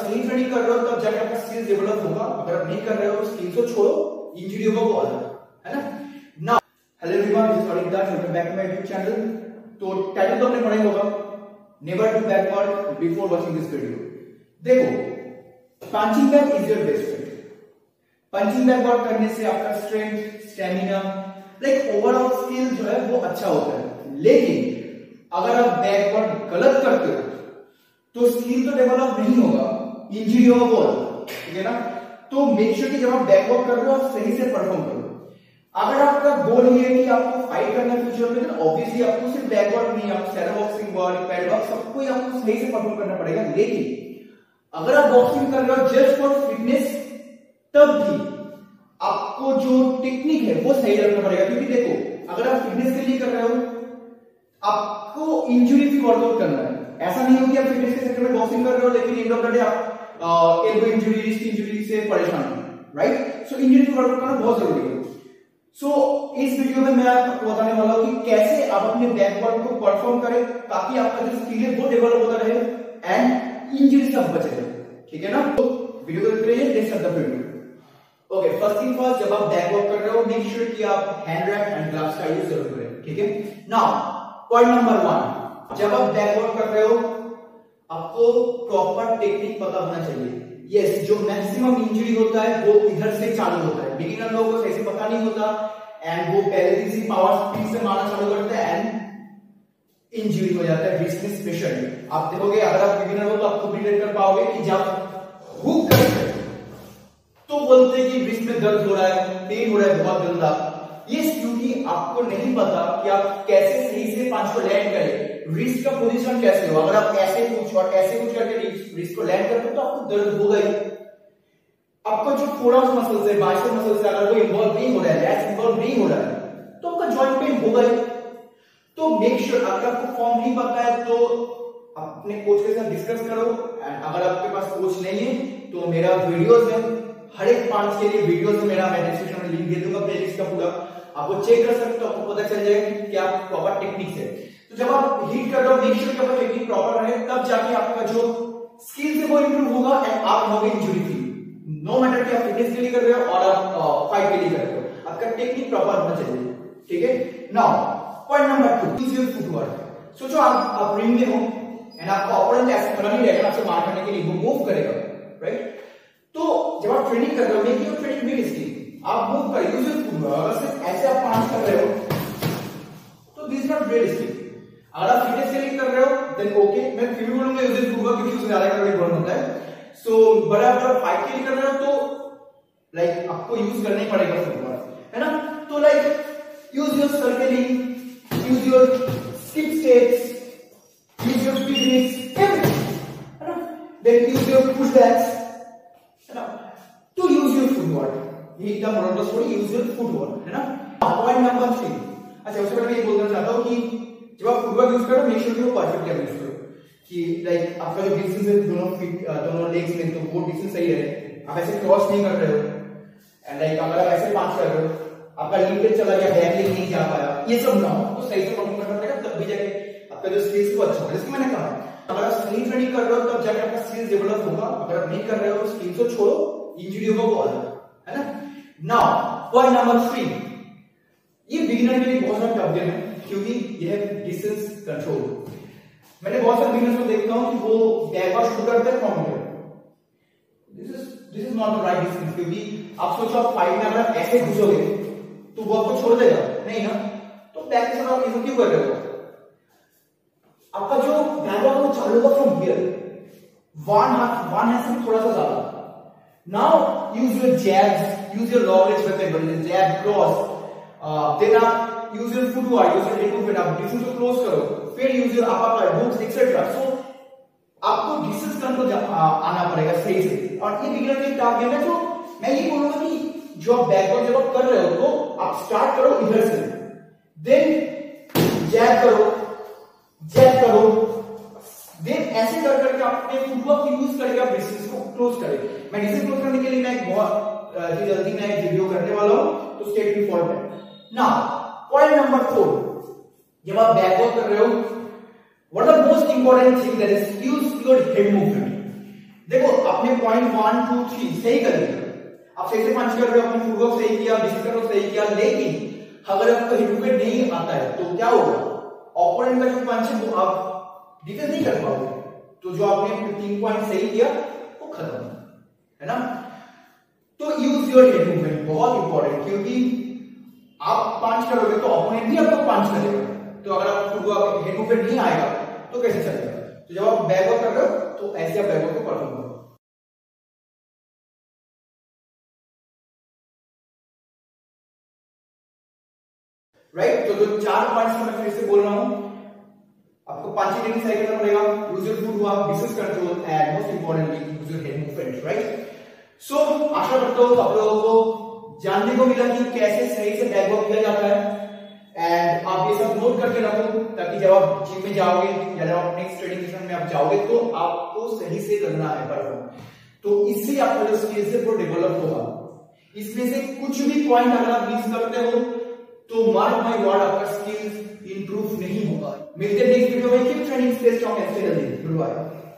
Skill training कर रहे हो तब जाके आपका स्किल डेवलप होगा, अगर आप नहीं कर रहे हो स्किल को छोड़ो, इंजरी होगा वो अलग है ना। Now hello everyone, this is Anil Das, welcome back to my YouTube channel. तो टाइटल तो आपने पढ़ा ही होगा, never do backward before watching this video. देखो, punching bag is your best friend. Punching backward करने से आपका strength, stamina, like overall skill जो है वो अच्छा होता है। लेकिन अगर आप बैकवर्ड गलत करते हो तो स्किल तो डेवलप नहीं होगा, इंजरी होगा वो, ठीक है ना। तो मेक श्योर कि जब आप बैकवर्ड कर रहे हो आप सही से परफॉर्म करो। अगर आपका गोल ये है कि आपको फाइट करना है फ्यूचर में, तो ऑब्वियसली आपको सिर्फ बैकवर्ड नहीं, आप shadow boxing, body pad box सबको ही आपको सही से परफॉर्म करना पड़ेगा। लेकिन अगर आप बॉक्सिंग कर रहे हो जस्ट फॉर फिटनेस, तब भी आपको जो टेक्निक है वो सही रखना पड़ेगा। क्योंकि देखो, अगर आप फिटनेस के लिए कर रहे हो, आपको इंजरी भी वर्कआउट करना है। ऐसा नहीं हो कि आप फिटनेस के सेक्टर में बॉक्सिंग कर रहे हो लेकिन एंड ऑफ द डे आप एल्बो इंजरी, रिस्ट इंजरी से परेशान हो, राइट। सो इंजरी भी वर्कआउट करना बहुत जरूरी है। सो इस वीडियो में मैं आपको बताने वाला हूं कि कैसे आप अपने बैकवर्ड को परफॉर्म करें ताकि आपका जो स्किल है वो डेवलप होता रहे एंड इंजरी से बचे रहे, ठीक है ना। तो वीडियो को देख रहे हैं, let's start the video. Okay, first thing first, जब आप बैकवर्क कर रहे हो मेक श्योर कि आप हैंड रैप एंड ग्लव्स का यूज जरूर करें, ठीक है। नाउ पॉइंट नंबर 1, जब आप बैकवर्क कर रहे हो आपको प्रॉपर टेक्निक पता होना चाहिए। यस, जो मैक्सिमम इंजरी होता है वो इधर से चालू होता है। बिगिनर लोगों को ऐसे पता नहीं होता एंड वो पहले दिन से पावर स्पीड से मारना चालू करते हैं एंड इंजरी हो जाता है, रिस्ट में स्पेशली। आप देखोगे, अगर आप बिगिनर हो तो आप खुद भी रिलेट कर पाओगे कि जब हुक करते तो बोलते हैं कि रिस्ट में दर्द हो रहा है, पेन हो रहा है बहुत गंदा। ये क्योंकि आपको नहीं पता कि आप कैसे सही से पंच को लैंड करें, रिस्ट का पोजीशन कैसे हो। अगर आप ऐसे कुछ और ऐसे कुछ करके रिस्ट को लैंड करते हो तो आपको दर्द होगा ही। आपका जो फोरआर्म मसल्स है, बाइसेप मसल्स है, अगर वो इन्वॉल्व नहीं हो रहा है, लैट्स इन्वॉल्व नहीं हो रहा है, तो आपका जॉइंट पेन होगा ही। तो मेक श्योर, अगर आपको फॉर्म नहीं पता है तो अपने कोच के साथ डिस्कस करो। एंड अगर आपके पास कोच नहीं है तो मेरा वीडियोस है, हर एक पार्ट के लिए वीडियोस है मेरा, मैं डिस्क्रिप्शन में लिंक दे दूंगा प्लेलिस्ट का पूरा, आपको चेक कर सकते हो, आपको पता चल जाएगा कि क्या प्रॉपर टेक्निक्स है। तो जब आप हीट कर रहे हो मेक श्योर कि आपका टेक्निक प्रॉपर रहे, तब जाके आपका जो स्किल है वो इंप्रूव होगा एंड आप होगे इंजरी फ्री। नो मैटर कि आप फिटनेस के लिए कर रहे हो और आप फाइट के लिए कर रहे हो, आपका टेक्निक प्रॉपर होना चाहिए, ठीक है। Now point number 2, use your footwork. सोचो आप रिंग में हो एंड आपका ओपोनेंट ऐसे खड़ा नहीं रहेगा आपसे मार करने के लिए, वो मूव करेगा, राइट। तो जब आप ट्रेनिंग कर रहे हो मेक योर ट्रेनिंग रियलिस्टिक, आप मूव करें, यूज योर फुटवर्क। अगर सिर्फ ऐसे आप पांच कर रहे हो तो दिस इज नॉट रियलिस्टिक। अगर आप फिटनेस के लिए कर रहे हो देन ओके, मैं फिर भी बोलूंगा यूज योर फुटवर्क क्योंकि उससे ज्यादा कैलोरी बर्न होता है। सो बट अगर आप फाइट के लिए कर रहे हो तो लाइक आपको यूज करना ही पड़ेगा फुटवर्क, है ना। तो like use your circling, use your skip steps, use your techniques, everything, है ना। Then use your push backs, है ना, to use your footwork. ये एकदम moral story, use your footwork, है ना। पॉइंट नंबर 3, अच्छा उससे पहले मैं ये बोलना चाहता हूँ कि जब आप फुटवर्क यूज करो मेक श्योर कि वो परफेक्ट यूज करो, कि लाइक आपका जो डिस्टेंस है दोनों लेग्स में, तो वो डिस्टेंस सही रहे। आप ऐसे क्रॉस नहीं कर रहे हो एंड लाइक अगर आप ऐसे पांच कर रहे हो, आपका लीग पे चला गया, बैक लेग नहीं जा पाया, ये सब ना हो, तो सही से परफॉर्म करना पड़ेगा, तब भी जाके आपका जो स्किल्स वो अच्छा होगा। जैसे मैंने कहा, अगर आप स्किल ट्रेनिंग कर रहे हो तब जाके आपका स्किल्स डेवलप होगा, अगर आप नहीं कर रहे हो स्किल्स को छोड़ो, इंजरी होगा वो अलग, है ना। नाउ पॉइंट नंबर 3, ये बिगिनर के लिए बहुत ज्यादा प्रॉब्लम है क्योंकि ये है डिस्टेंस कंट्रोल। मैंने बहुत सारे बिगिनर्स को देखता हूं कि वो बैकवर्ड शूट करते हैं from here, this is not the right distance. क्योंकि आप सोचो आप फाइट में अगर ऐसे घुसोगे तो वो आपको छोड़ देगा नहीं ना, तो बैक से आप क्यों कर रहे हो। आपका जो बैकवर्ड वो चालू होगा फ्रॉम हियर, वन हैंड से थोड़ा सा ज्यादा। Now use your jabs, use your long range weapon, jab cross, then आप use your footwork, use your leg, फिर आप डिस्टेंस को क्लोज करो, फिर use your uppercut, hooks etcetera. So आपको डिस्टेंस कंट्रोल आना पड़ेगा सही से, और ये बिगिनर के टारगेट है। तो मैं ये बोलूंगा कि जो आप बैकवर्ड जब आप कर रहे हो तो आप स्टार्ट करो इधर से, देन जैब करो, देन ऐसे कर करके अपने फुटवर्क यूज करके आप डिस्टेंस को क्लोज करें। मैं डिस्टेंस क्लोज करने के लिए मैं एक बहुत जल्दी मैं एक वीडियो करने वाला हूं, तो stay tuned for that. Now point number 4, जब आप बैकवर्क कर रहे हो what the most important thing that is use your head movement. देखो अपने पॉइंट 1 2 3 सही कर लिया, आप सही से पंच कर रहे हो, अपने फुटवर्क सही किया, बिसिस कर सही किया, लेकिन अगर आपको हिट मूवमेंट नहीं आता है तो क्या होगा, ओपोनेंट का जो पंच है वो आप डिफेंस नहीं कर पाओगे, तो जो आपने 3 पॉइंट सही किया वो खत्म है ना। तो यूज योर हेड मूवमेंट, बहुत इंपॉर्टेंट, क्योंकि आप पंच करोगे तो ओपोनेंट भी आपको पंच करेगा, तो अगर आपको हेड मूवमेंट नहीं आएगा तो कैसे चलेगा। तो जब आप बैकवर्क कर रहे हो तो ऐसे आप बैकवर्क को परफॉर्म करो। राइट, तो जो 4 पॉइंट्स मैं फिर से बोल रहा हूं, आपको पंचिंग टेक्निक सही करना पड़ेगा, यूज योर फुटवर्क, बिसिस control and most importantly use your head movement. Right, so आशा करता हूं आप लोगों को जानने को मिला कि कैसे सही से बैकवर्क किया जाता है, एंड आप ये सब नोट करके रखो ताकि जब आप जिम में जाओगे या जब आप नेक्स्ट ट्रेनिंग सेशन में आप जाओगे तो आपको सही से करना है परफॉर्म। तो इससे आपका जो स्किल्स है वो डेवलप होगा। इसमें से कुछ भी पॉइंट अगर आप मिस करते हो तो मार्क माय वर्ड, आपका स्किल्स इंप्रूव नहीं होगा। मिलते हैं नेक्स्ट वीडियो में। Keep training, stay strong and stay healthy. Good bye.